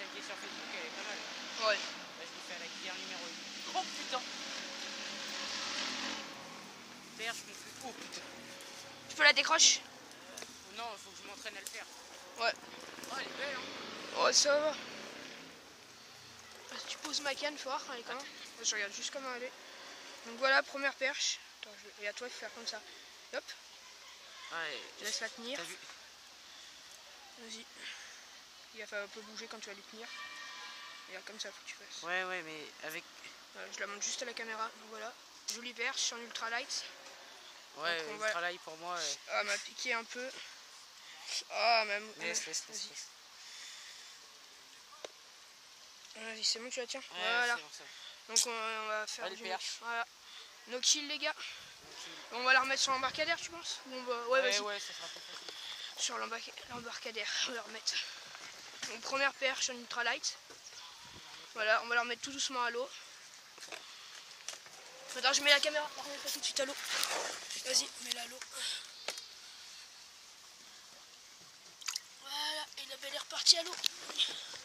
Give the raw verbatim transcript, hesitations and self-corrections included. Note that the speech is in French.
celle qui est sur Facebook, elle est pas mal. Ouais. Là, je l'ai fait à la cuillère numéro un. Oh putain. Perche, mon feu. Oh putain. Tu peux la décrocher? euh, Non, faut que je m'entraîne à le faire. Ouais. Oh, elle est belle, hein. Oh, ça va. Tu poses ma canne, faut voir quand elle est comment. Je regarde juste comment elle est. Donc voilà, première perche. Attends, je... Et à toi de faire comme ça. Hop. Ouais. Je laisse la tenir. Vu... Vas-y. Il va falloir un peu bouger quand tu vas les tenir. Et là, comme ça, faut que tu fasses. Ouais, ouais, mais avec... Voilà, je la monte juste à la caméra. Donc voilà. Jolie perche en ultra light. Ouais, donc, on ultra va... light pour moi. Ouais. Ah, m'a piqué un peu. Ah, même. Laisse, laisse, laisse. Vas-y, c'est bon, tu la tiens. Ouais, voilà. bon, ça. Donc on, on va faire Allez, du perche. Voilà. No kill, les gars. On va la remettre sur l'embarcadère, tu penses? Bon, bah, ouais, ouais, vas-y. ouais, ça sera plus facile. Sur l'embarcadère, on va la remettre. Donc première perche en ultra light. Voilà, on va la remettre tout doucement à l'eau. Attends, je mets la caméra, on remet pas tout de suite à l'eau. Vas-y, mets-la à l'eau. Voilà, et la belle est repartie à l'eau.